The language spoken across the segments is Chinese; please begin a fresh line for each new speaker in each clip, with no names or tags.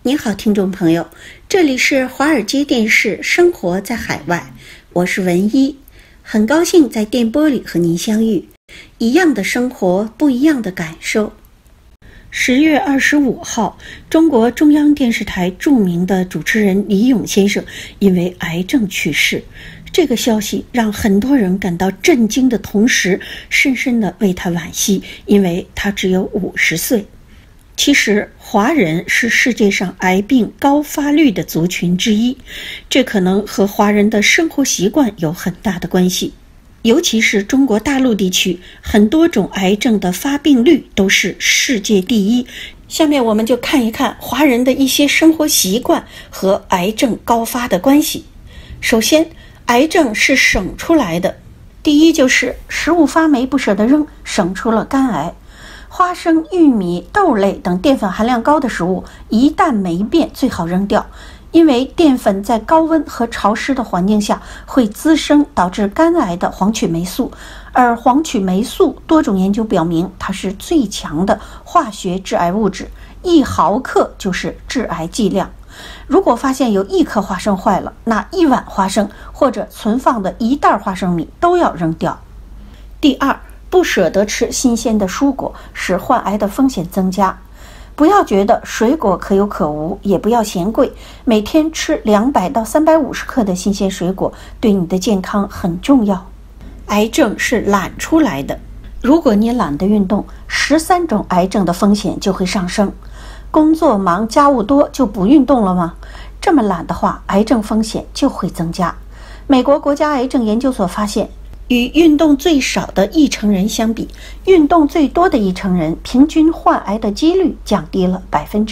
你好，听众朋友，这里是华尔街电视生活在海外，我是文一，很高兴在电波里和您相遇。一样的生活，不一样的感受。10月25号，中国中央电视台著名的主持人李咏先生因为癌症去世。这个消息让很多人感到震惊的同时，深深地为他惋惜，因为他只有50岁。其实华人是世界上癌病高发率的族群之一，这可能和华人的生活习惯有很大的关系。尤其是中国大陆地区，很多种癌症的发病率都是世界第一。下面我们就看一看华人的一些生活习惯和癌症高发的关系。首先，癌症是省出来的。第一就是食物发霉不舍得扔，省出了肝癌。花生、玉米、豆类等淀粉含量高的食物，一旦霉变最好扔掉，因为淀粉在高温和潮湿的环境下会滋生导致肝癌的黄曲霉素，而黄曲霉素多种研究表明它是最强的化学致癌物质，1毫克就是致癌剂量。如果发现有1颗花生坏了，那1碗花生或者存放的1袋花生米都要扔掉。第二，不舍得吃新鲜的蔬果，使患癌的风险增加。不要觉得水果可有可无，也不要嫌贵，每天吃200到350克的新鲜水果，对你的健康很重要。癌症是懒出来的，如果你懒得运动，13种癌症的风险就会上升。工作忙、家务多就不运动了吗？这么懒的话，癌症风险就会增加。美国国家癌症研究所发现，与运动最少的1成人相比，运动最多的1成人平均患癌的几率降低了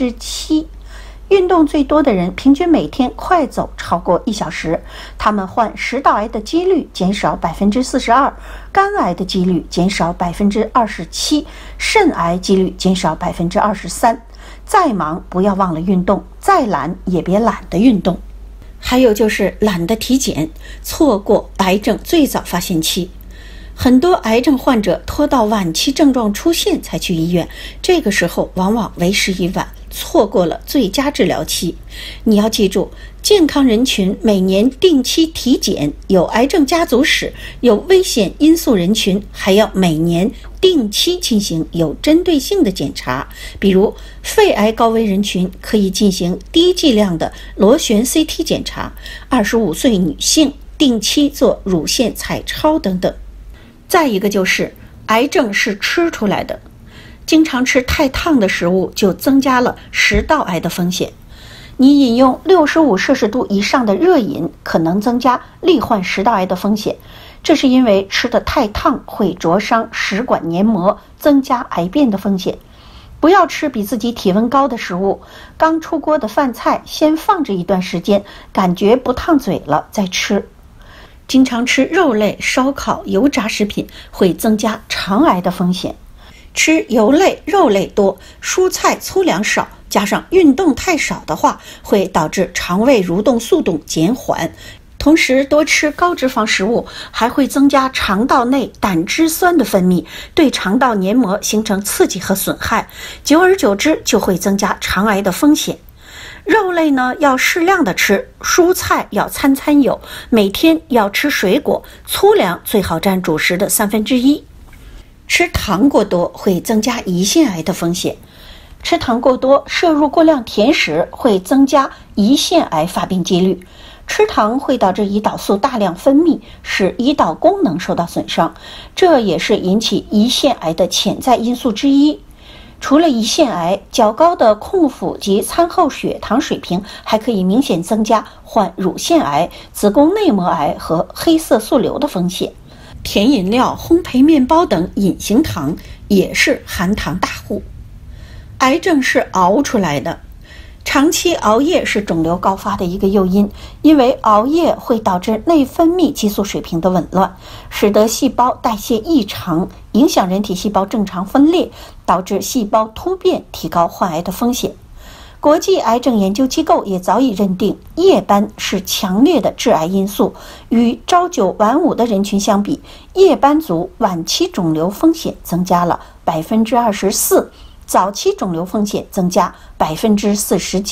7%。运动最多的人平均每天快走超过1小时，他们患食道癌的几率减少42%，肝癌的几率减少27%，肾癌几率减少23%。再忙不要忘了运动，再懒也别懒得运动。还有就是懒得体检，错过癌症最早发现期。很多癌症患者拖到晚期症状出现才去医院，这个时候往往为时已晚，错过了最佳治疗期。你要记住，健康人群每年定期体检，有癌症家族史、有危险因素人群还要每年定期进行有针对性的检查。比如肺癌高危人群可以进行低剂量的螺旋 CT 检查，25岁女性定期做乳腺彩超等等。再一个就是癌症是吃出来的，经常吃太烫的食物就增加了食道癌的风险。你饮用65摄氏度以上的热饮可能增加罹患食道癌的风险，这是因为吃得太烫会灼伤食管黏膜，增加癌变的风险。不要吃比自己体温高的食物，刚出锅的饭菜先放着一段时间，感觉不烫嘴了再吃。经常吃肉类、烧烤、油炸食品会增加肠癌的风险。吃油类、肉类多，蔬菜粗粮少，加上运动太少的话，会导致肠胃蠕动速度减缓。同时多吃高脂肪食物还会增加肠道内胆汁酸的分泌，对肠道黏膜形成刺激和损害，久而久之就会增加肠癌的风险。肉类呢要适量的吃，蔬菜要餐餐有，每天要吃水果，粗粮最好占主食的1/3。吃糖过多会增加胰腺癌的风险，吃糖过多、摄入过量甜食会增加胰腺癌发病几率。吃糖会导致胰岛素大量分泌，使胰岛功能受到损伤，这也是引起胰腺癌的潜在因素之一。除了胰腺癌，较高的空腹及餐后血糖水平还可以明显增加患乳腺癌、子宫内膜癌和黑色素瘤的风险。甜饮料、烘焙面包等隐形糖也是含糖大户。癌症是熬出来的，长期熬夜是肿瘤高发的一个诱因，因为熬夜会导致内分泌激素水平的紊乱，使得细胞代谢异常，影响人体细胞正常分裂，导致细胞突变，提高患癌的风险。国际癌症研究机构也早已认定，夜班是强烈的致癌因素，与朝九晚五的人群相比，夜班族晚期肿瘤风险增加了24%，早期肿瘤风险增加49%。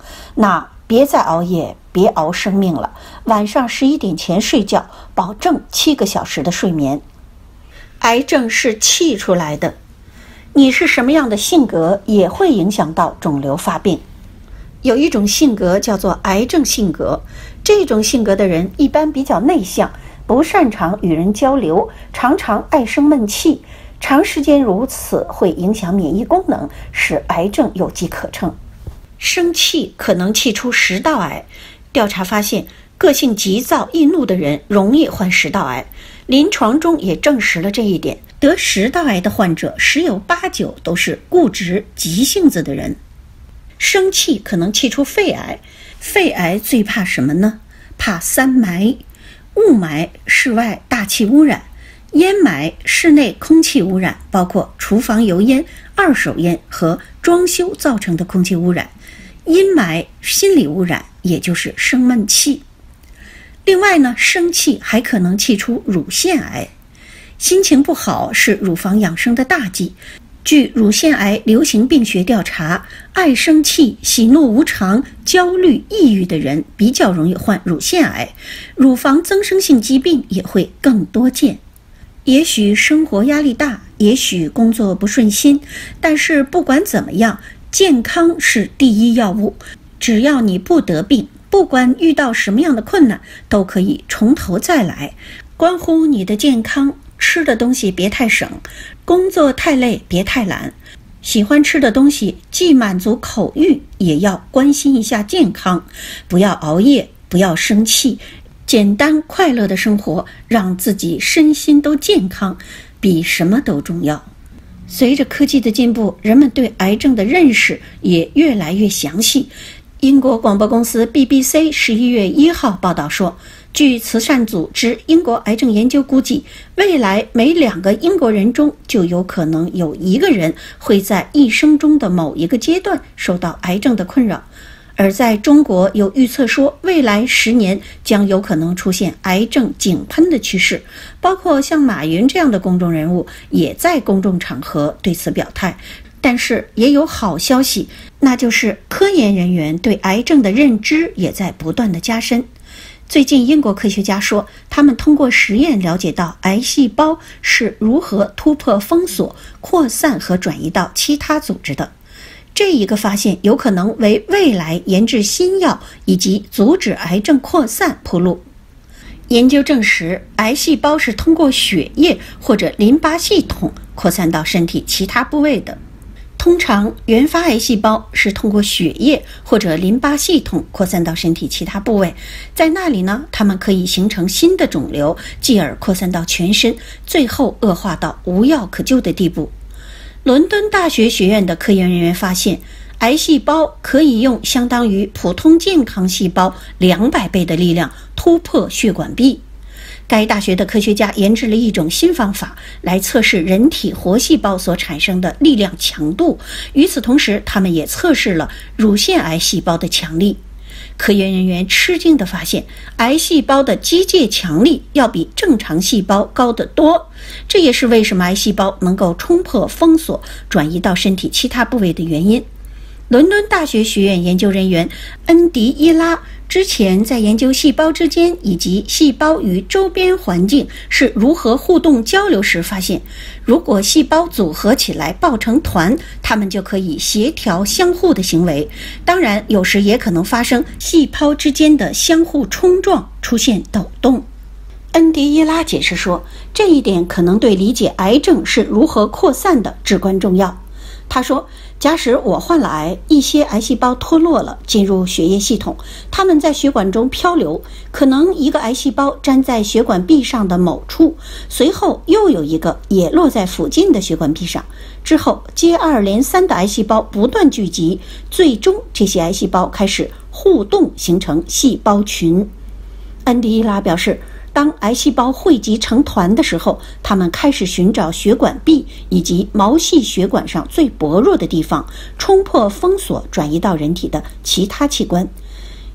那别再熬夜，别熬生命了，晚上11点前睡觉，保证7个小时的睡眠。癌症是气出来的，你是什么样的性格也会影响到肿瘤发病。有一种性格叫做癌症性格，这种性格的人一般比较内向，不擅长与人交流，常常爱生闷气，长时间如此会影响免疫功能，使癌症有机可乘。生气可能气出食道癌，调查发现个性急躁易怒的人容易患食道癌，临床中也证实了这一点。得食道癌的患者十有八九都是固执急性子的人。生气可能气出肺癌，肺癌最怕什么呢？怕三霾。雾霾，室外大气污染；烟霾，室内空气污染，包括厨房油烟、二手烟和装修造成的空气污染；阴霾，心理污染，也就是生闷气。另外呢，生气还可能气出乳腺癌。心情不好是乳房养生的大忌。据乳腺癌流行病学调查，爱生气、喜怒无常、焦虑、抑郁的人比较容易患乳腺癌，乳房增生性疾病也会更多见。也许生活压力大，也许工作不顺心，但是不管怎么样，健康是第一要务。只要你不得病，不管遇到什么样的困难，都可以从头再来。关乎你的健康，吃的东西别太省，工作太累别太懒，喜欢吃的东西既满足口欲，也要关心一下健康。不要熬夜，不要生气，简单快乐的生活，让自己身心都健康，比什么都重要。随着科技的进步，人们对癌症的认识也越来越详细。英国广播公司 BBC 11月1号报道说，据慈善组织英国癌症研究估计，未来每2个英国人中就有可能有1个人会在一生中的某一个阶段受到癌症的困扰。而在中国有预测说，未来10年将有可能出现癌症井喷的趋势，包括像马云这样的公众人物也在公众场合对此表态。但是也有好消息，那就是科研人员对癌症的认知也在不断的加深。最近英国科学家说，他们通过实验了解到癌细胞是如何突破封锁、扩散和转移到其他组织的。这一个发现有可能为未来研制新药以及阻止癌症扩散铺路。研究证实，癌细胞是通过血液或者淋巴系统扩散到身体其他部位的。通常原发癌细胞是通过血液或者淋巴系统扩散到身体其他部位，在那里呢，它们可以形成新的肿瘤，继而扩散到全身，最后恶化到无药可救的地步。伦敦大学学院的科研人员发现，癌细胞可以用相当于普通健康细胞200倍的力量突破血管壁。该大学的科学家研制了一种新方法来测试人体活细胞所产生的力量强度，与此同时，他们也测试了乳腺癌细胞的强力。科研人员吃惊地发现，癌细胞的机械强力要比正常细胞高得多，这也是为什么癌细胞能够冲破封锁，转移到身体其他部位的原因。伦敦大学学院研究人员恩迪伊拉之前在研究细胞之间以及细胞与周边环境是如何互动交流时发现，如果细胞组合起来抱成团，它们就可以协调相互的行为。当然，有时也可能发生细胞之间的相互冲撞，出现抖动。恩迪伊拉解释说，这一点可能对理解癌症是如何扩散的至关重要。他说，假使我患了癌，一些癌细胞脱落了，进入血液系统，它们在血管中漂流，可能一个癌细胞粘在血管壁上的某处，随后又有一个也落在附近的血管壁上，之后接二连三的癌细胞不断聚集，最终这些癌细胞开始互动，形成细胞群。恩迪伊拉表示，当癌细胞汇集成团的时候，它们开始寻找血管壁以及毛细血管上最薄弱的地方，冲破封锁，转移到人体的其他器官。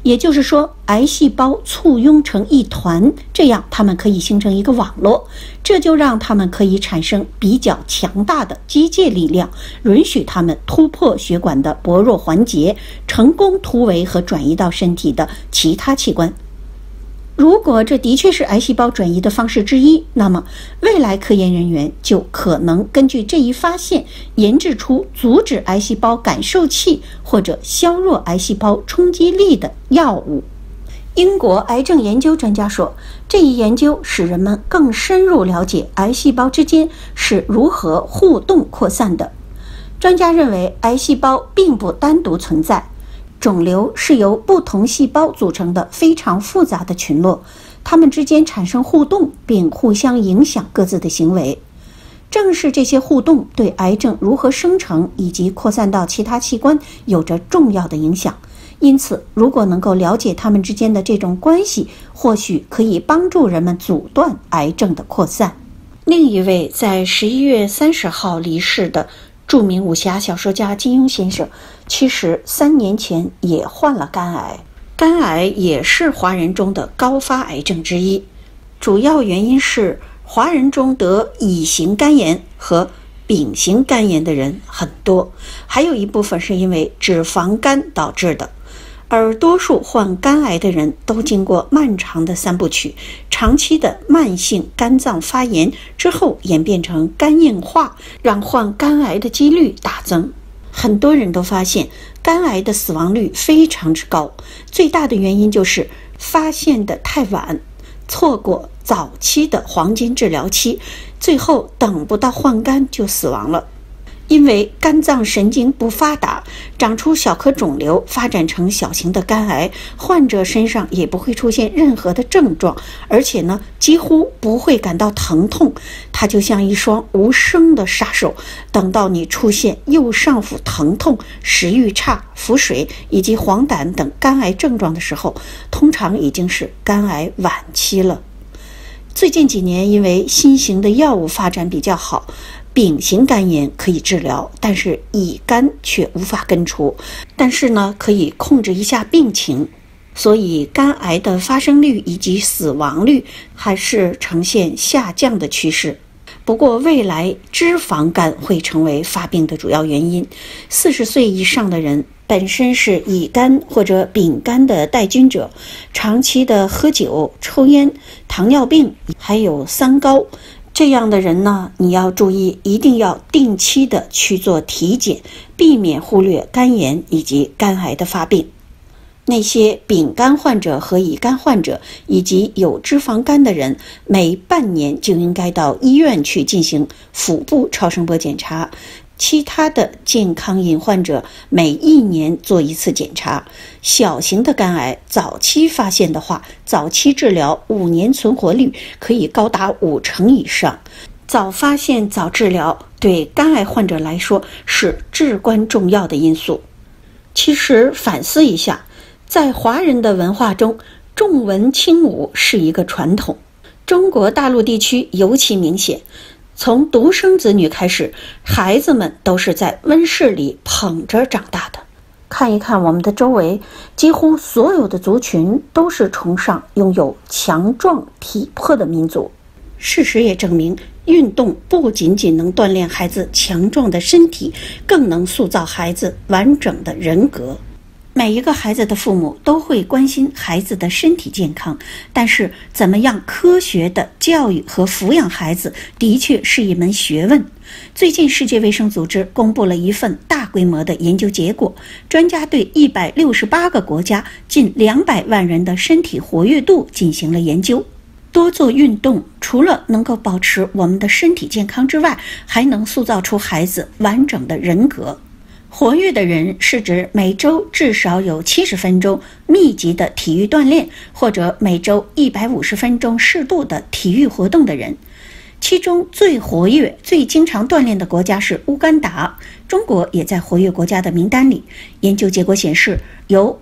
也就是说，癌细胞簇拥成一团，这样它们可以形成一个网络，这就让它们可以产生比较强大的机械力量，允许它们突破血管的薄弱环节，成功突围和转移到身体的其他器官。如果这的确是癌细胞转移的方式之一，那么未来科研人员就可能根据这一发现，研制出阻止癌细胞感受器或者削弱癌细胞冲击力的药物。英国癌症研究专家说，这一研究使人们更深入了解癌细胞之间是如何互动扩散的。专家认为，癌细胞并不单独存在，肿瘤是由不同细胞组成的非常复杂的群落，它们之间产生互动，并互相影响各自的行为。正是这些互动对癌症如何生成以及扩散到其他器官有着重要的影响。因此，如果能够了解它们之间的这种关系，或许可以帮助人们阻断癌症的扩散。另一位在11月30号离世的著名武侠小说家金庸先生，其实3年前也患了肝癌。肝癌也是华人中的高发癌症之一，主要原因是华人中得乙型肝炎和丙型肝炎的人很多，还有一部分是因为脂肪肝导致的。而多数患肝癌的人都经过漫长的3部曲，长期的慢性肝脏发炎之后演变成肝硬化，让患肝癌的几率大增。很多人都发现肝癌的死亡率非常之高，最大的原因就是发现的太晚，错过早期的黄金治疗期，最后等不到换肝就死亡了。因为肝脏神经不发达，长出小颗肿瘤，发展成小型的肝癌，患者身上也不会出现任何的症状，而且呢，几乎不会感到疼痛。它就像一双无声的杀手，等到你出现右上腹疼痛、食欲差、腹水以及黄疸等肝癌症状的时候，通常已经是肝癌晚期了。最近几年，因为新型的药物发展比较好，丙型肝炎可以治疗，但是乙肝却无法根除，但是呢，可以控制一下病情，所以肝癌的发生率以及死亡率还是呈现下降的趋势。不过未来脂肪肝会成为发病的主要原因。40岁以上的人本身是乙肝或者丙肝的带菌者，长期的喝酒、抽烟、糖尿病还有三高，这样的人呢，你要注意，一定要定期的去做体检，避免忽略肝炎以及肝癌的发病。那些丙肝患者和乙肝患者以及有脂肪肝的人，每半年就应该到医院去进行腹部超声波检查。其他的健康瘾患者每1年做1次检查。小型的肝癌早期发现的话，早期治疗5年存活率可以高达50%以上。早发现早治疗对肝癌患者来说是至关重要的因素。其实反思一下，在华人的文化中，重文轻武是一个传统，中国大陆地区尤其明显。从独生子女开始，孩子们都是在温室里捧着长大的。看一看我们的周围，几乎所有的族群都是崇尚拥有强壮体魄的民族。事实也证明，运动不仅仅能锻炼孩子强壮的身体，更能塑造孩子完整的人格。每一个孩子的父母都会关心孩子的身体健康，但是怎么样科学的教育和抚养孩子的确是一门学问。最近世界卫生组织公布了一份大规模的研究结果，专家对168个国家近200万人的身体活跃度进行了研究。多做运动除了能够保持我们的身体健康之外，还能塑造出孩子完整的人格。活跃的人是指每周至少有70分钟密集的体育锻炼，或者每周150分钟适度的体育活动的人。其中最活跃、最经常锻炼的国家是乌干达，中国也在活跃国家的名单里。研究结果显示，有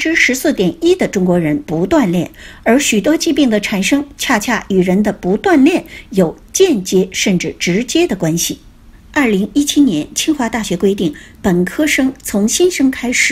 14.1% 的中国人不锻炼，而许多疾病的产生恰恰与人的不锻炼有间接甚至直接的关系。2017年，清华大学规定，本科生从新生开始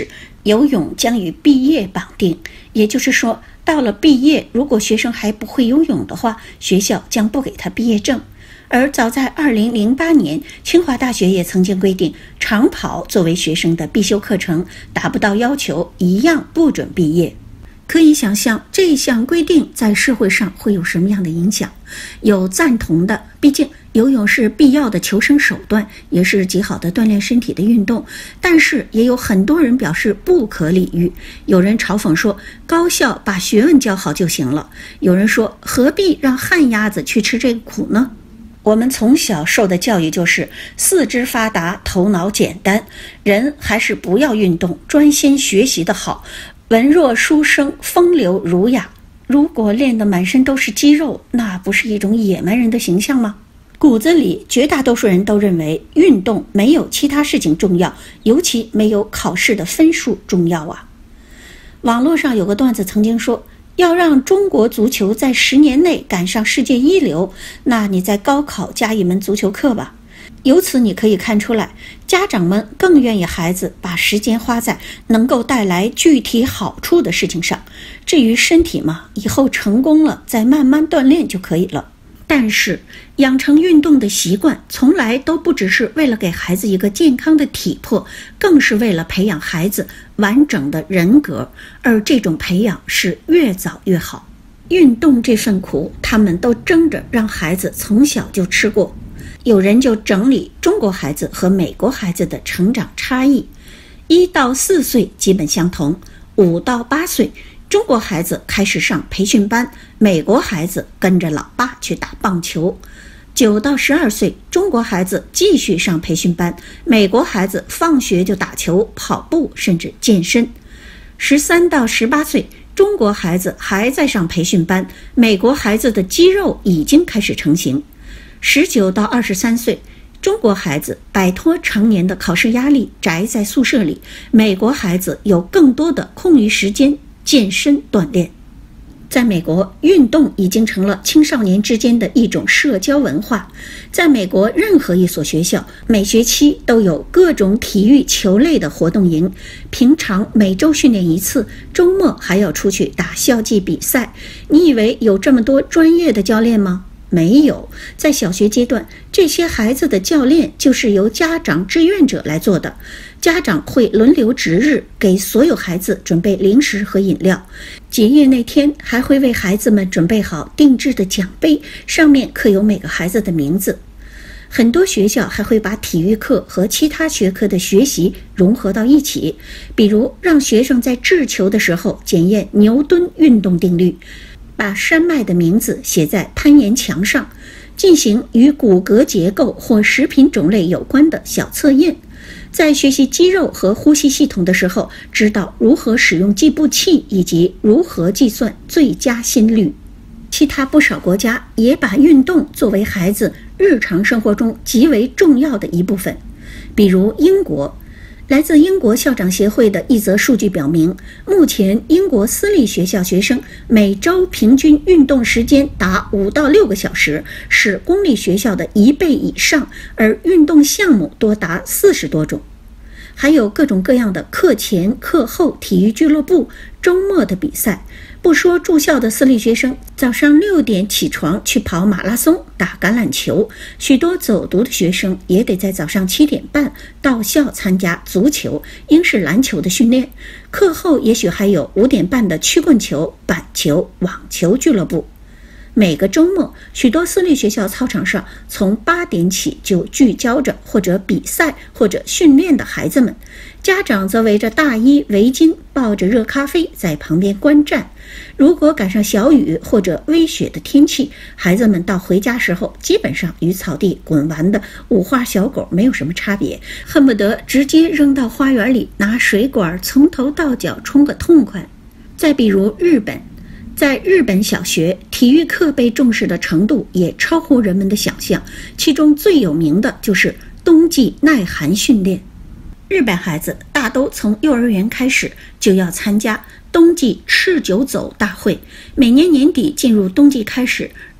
游泳将与毕业绑定，也就是说，到了毕业，如果学生还不会游泳的话，学校将不给他毕业证。而早在2008年，清华大学也曾经规定，长跑作为学生的必修课程，达不到要求一样不准毕业。可以想象这项规定在社会上会有什么样的影响。有赞同的，毕竟游泳是必要的求生手段，也是极好的锻炼身体的运动，但是也有很多人表示不可理喻。有人嘲讽说，高校把学问教好就行了，有人说，何必让旱鸭子去吃这个苦呢？我们从小受的教育就是四肢发达，头脑简单，人还是不要运动，专心学习的好，文弱书生，风流儒雅。如果练得满身都是肌肉，那不是一种野蛮人的形象吗？骨子里绝大多数人都认为运动没有其他事情重要，尤其没有考试的分数重要啊。网络上有个段子曾经说，要让中国足球在10年内赶上世界一流，那你在高考加一门足球课吧。由此你可以看出来，家长们更愿意孩子把时间花在能够带来具体好处的事情上。至于身体嘛，以后成功了再慢慢锻炼就可以了。但是养成运动的习惯从来都不只是为了给孩子一个健康的体魄，更是为了培养孩子完整的人格，而这种培养是越早越好。运动这份苦，他们都争着让孩子从小就吃过。有人就整理中国孩子和美国孩子的成长差异，1到4岁基本相同，5到8岁中国孩子开始上培训班，美国孩子跟着老爸去打棒球。9到12岁中国孩子继续上培训班，美国孩子放学就打球、跑步甚至健身。13到18岁中国孩子还在上培训班，美国孩子的肌肉已经开始成型。19到23岁中国孩子摆脱常年的考试压力，宅在宿舍里，美国孩子有更多的空余时间健身锻炼。在美国，运动已经成了青少年之间的一种社交文化。在美国任何一所学校，每学期都有各种体育球类的活动营，平常每周训练1次，周末还要出去打校际比赛。你以为有这么多专业的教练吗？没有。在小学阶段，这些孩子的教练就是由家长志愿者来做的，家长会轮流值日，给所有孩子准备零食和饮料。结业那天还会为孩子们准备好定制的奖杯，上面刻有每个孩子的名字。很多学校还会把体育课和其他学科的学习融合到一起，比如让学生在掷球的时候检验牛顿运动定律，把山脉的名字写在攀岩墙上，进行与骨骼结构或食品种类有关的小测验。在学习肌肉和呼吸系统的时候，知道如何使用计步器以及如何计算最佳心率。其他不少国家也把运动作为孩子日常生活中极为重要的一部分，比如英国。来自英国校长协会的一则数据表明，目前英国私立学校学生每周平均运动时间达5到6个小时，是公立学校的1倍以上，而运动项目多达40多种。还有各种各样的课前课后体育俱乐部，周末的比赛。不说住校的私立学生早上6点起床去跑马拉松、打橄榄球，许多走读的学生也得在早上7点半到校参加足球、英式篮球的训练，课后也许还有5点半的曲棍球、板球、网球俱乐部。每个周末，许多私立学校操场上从8点起就聚焦着或者比赛或者训练的孩子们，家长则围着大衣围巾，抱着热咖啡在旁边观战。如果赶上小雨或者微雪的天气，孩子们到回家时候基本上与草地滚完的五花小狗没有什么差别，恨不得直接扔到花园里，拿水管从头到脚冲个痛快。再比如日本，在日本小学，体育课被重视的程度也超乎人们的想象，其中最有名的就是冬季耐寒训练。日本孩子大都从幼儿园开始就要参加冬季赤脚走大会，每年年底进入冬季开始，日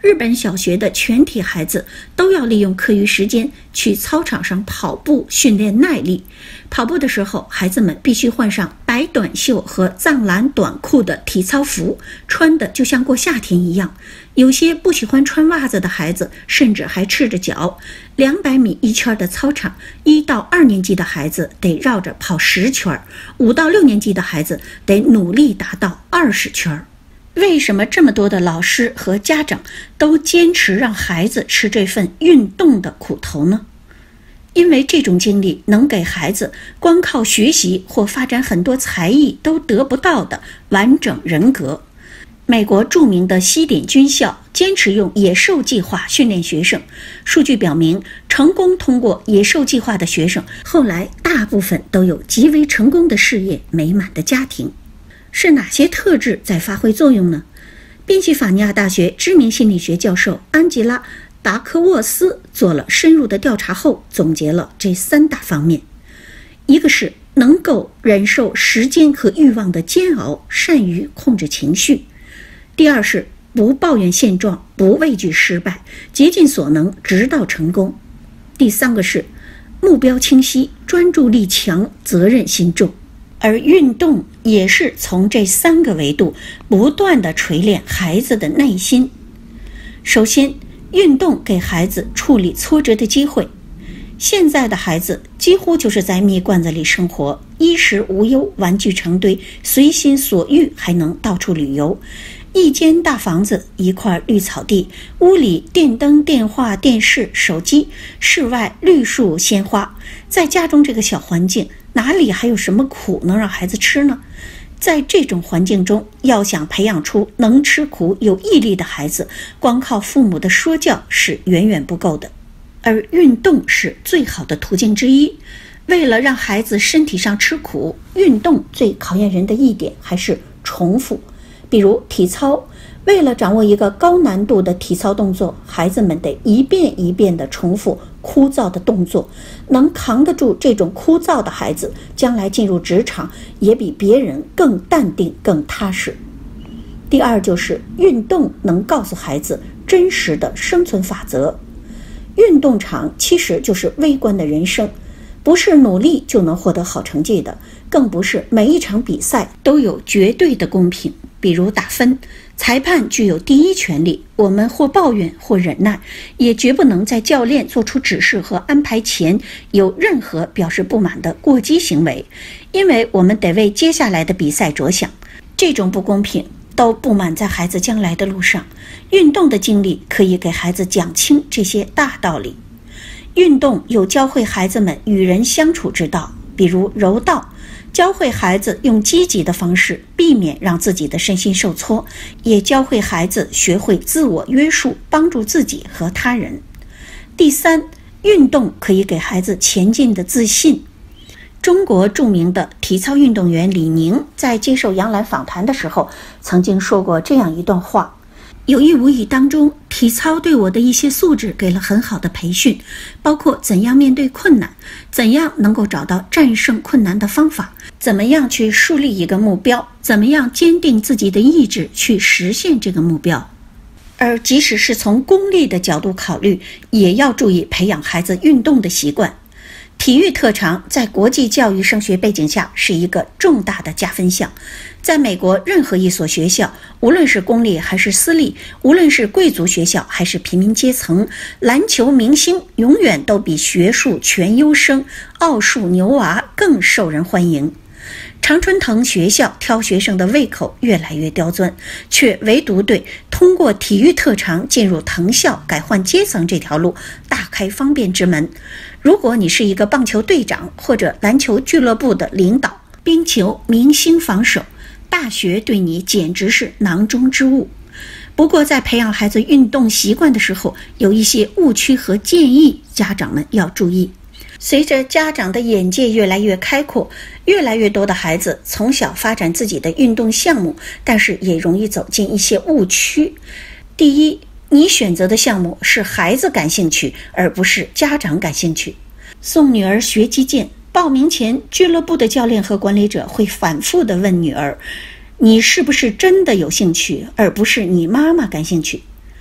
日本小学的全体孩子都要利用课余时间去操场上跑步训练耐力。跑步的时候，孩子们必须换上白短袖和藏蓝短裤的体操服，穿的就像过夏天一样。有些不喜欢穿袜子的孩子甚至还赤着脚。200米一圈的操场，1到2年级的孩子得绕着跑10圈，5到6年级的孩子得努力达到20圈。为什么这么多的老师和家长都坚持让孩子吃这份运动的苦头呢？因为这种经历能给孩子光靠学习或发展很多才艺都得不到的完整人格。美国著名的西点军校坚持用野兽计划训练学生，数据表明，成功通过野兽计划的学生，后来大部分都有极为成功的事业、美满的家庭。是哪些特质在发挥作用呢？宾夕法尼亚大学知名心理学教授安吉拉·达科沃斯做了深入的调查后，总结了这3大方面。一个是能够忍受时间和欲望的煎熬，善于控制情绪；第二是不抱怨现状，不畏惧失败，竭尽所能直到成功；第三个是目标清晰，专注力强，责任心重。而运动也是从这3个维度不断地锤炼孩子的内心。首先，运动给孩子处理挫折的机会。现在的孩子几乎就是在蜜罐子里生活，衣食无忧，玩具成堆，随心所欲，还能到处旅游。一间大房子，一块绿草地，屋里电灯、电话、电视、手机，室外绿树鲜花。在家中这个小环境，哪里还有什么苦能让孩子吃呢？在这种环境中，要想培养出能吃苦、有毅力的孩子，光靠父母的说教是远远不够的。而运动是最好的途径之一。为了让孩子身体上吃苦，运动最考验人的一点还是重复。比如体操，为了掌握一个高难度的体操动作，孩子们得一遍一遍地重复枯燥的动作。能扛得住这种枯燥的孩子，将来进入职场也比别人更淡定、更踏实。第二就是运动能告诉孩子真实的生存法则。运动场其实就是微观的人生，不是努力就能获得好成绩的，更不是每一场比赛都有绝对的公平。比如打分，裁判具有第一权利，我们或抱怨或忍耐，也绝不能在教练做出指示和安排前有任何表示不满的过激行为，因为我们得为接下来的比赛着想。这种不公平都布满在孩子将来的路上。运动的经历可以给孩子讲清这些大道理。运动有教会孩子们与人相处之道，比如柔道，教会孩子用积极的方式避免让自己的身心受挫，也教会孩子学会自我约束，帮助自己和他人。第三，运动可以给孩子前进的自信。中国著名的体操运动员李宁在接受杨澜访谈的时候曾经说过这样一段话：有意无意当中，体操对我的一些素质给了很好的培训，包括怎样面对困难，怎样能够找到战胜困难的方法，怎么样去树立一个目标，怎么样坚定自己的意志去实现这个目标。而即使是从功利的角度考虑，也要注意培养孩子运动的习惯。体育特长在国际教育升学背景下是一个重大的加分项。在美国任何一所学校，无论是公立还是私立，无论是贵族学校还是平民阶层，篮球明星永远都比学术全优生、奥数牛娃更受人欢迎。常春藤学校挑学生的胃口越来越刁钻，却唯独对通过体育特长进入藤校改换阶层这条路大开方便之门。如果你是一个棒球队长或者篮球俱乐部的领导，冰球明星防守，大学对你简直是囊中之物。不过在培养孩子运动习惯的时候，有一些误区和建议，家长们要注意。随着家长的眼界越来越开阔，越来越多的孩子从小发展自己的运动项目，但是也容易走进一些误区。第一，你选择的项目是孩子感兴趣，而不是家长感兴趣。送女儿学击剑，报名前俱乐部的教练和管理者会反复地问女儿，你是不是真的有兴趣，而不是你妈妈感兴趣。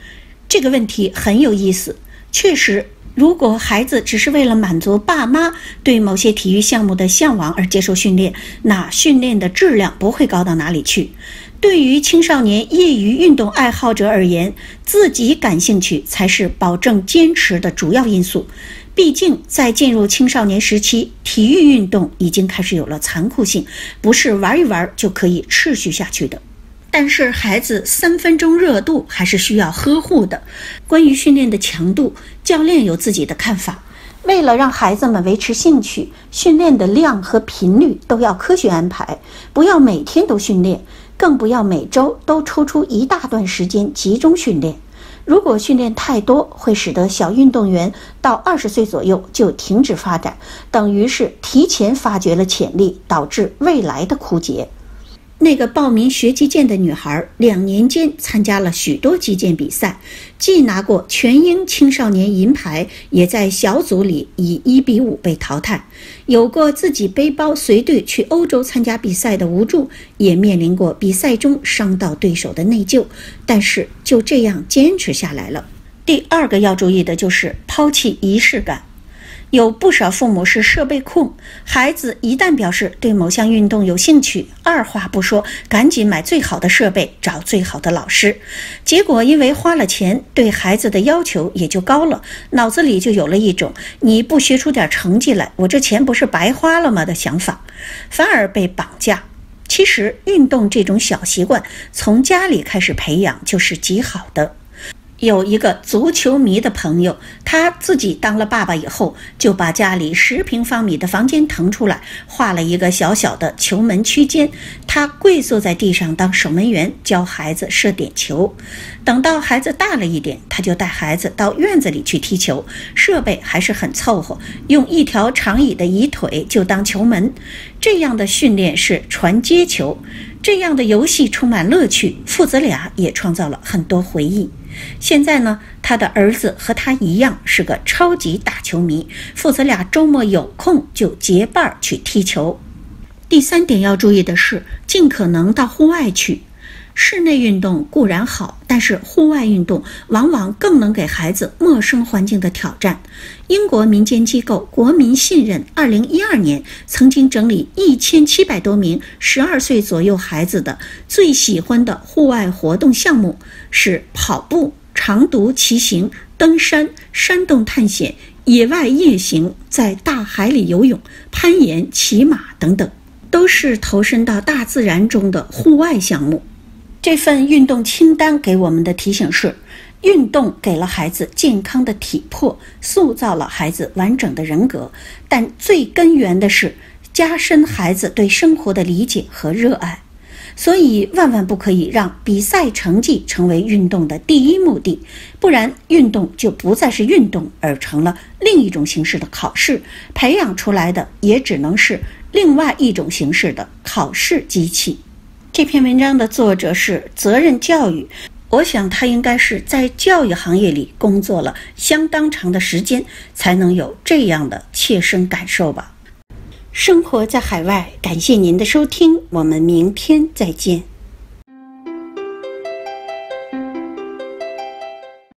这个问题很有意思，确实，如果孩子只是为了满足爸妈对某些体育项目的向往而接受训练，那训练的质量不会高到哪里去。对于青少年业余运动爱好者而言，自己感兴趣才是保证坚持的主要因素。毕竟在进入青少年时期，体育运动已经开始有了残酷性，不是玩一玩就可以持续下去的。但是孩子3分钟热度还是需要呵护的。关于训练的强度，教练有自己的看法。为了让孩子们维持兴趣，训练的量和频率都要科学安排，不要每天都训练，更不要每周都抽出一大段时间集中训练。如果训练太多，会使得小运动员到20岁左右就停止发展，等于是提前发掘了潜力，导致未来的枯竭。那个报名学击剑的女孩2年间参加了许多击剑比赛，既拿过全英青少年银牌，也在小组里以1比5被淘汰。有过自己背包随队去欧洲参加比赛的无助，也面临过比赛中伤到对手的内疚，但是就这样坚持下来了。第2个要注意的就是抛弃仪式感。有不少父母是设备控，孩子一旦表示对某项运动有兴趣，二话不说赶紧买最好的设备，找最好的老师。结果因为花了钱，对孩子的要求也就高了，脑子里就有了一种你不学出点成绩来，我这钱不是白花了吗的想法，反而被绑架。其实运动这种小习惯从家里开始培养就是极好的。有一个足球迷的朋友，他自己当了爸爸以后，就把家里10平方米的房间腾出来，画了一个小小的球门区间，他跪坐在地上当守门员，教孩子射点球。等到孩子大了一点，他就带孩子到院子里去踢球，设备还是很凑合，用一条长椅的椅腿就当球门。这样的训练是传接球，这样的游戏充满乐趣，父子俩也创造了很多回忆。现在呢，他的儿子和他一样是个超级大球迷，父子俩周末有空就结伴去踢球。第3点要注意的是，尽可能到户外去。室内运动固然好，但是户外运动往往更能给孩子陌生环境的挑战。英国民间机构国民信任2012年曾经整理1700多名12岁左右孩子的最喜欢的户外活动项目是跑步、长途骑行、登山、山洞探险、野外夜行、在大海里游泳、攀岩、骑马等等，都是投身到大自然中的户外项目。这份运动清单给我们的提醒是，运动给了孩子健康的体魄，塑造了孩子完整的人格，但最根源的是加深孩子对生活的理解和热爱。所以万万不可以让比赛成绩成为运动的第一目的，不然运动就不再是运动，而成了另一种形式的考试，培养出来的也只能是另外一种形式的考试机器。这篇文章的作者是责任教育，我想他应该是在教育行业里工作了相当长的时间，才能有这样的切身感受吧。生活在海外，感谢您的收听，我们明天再见。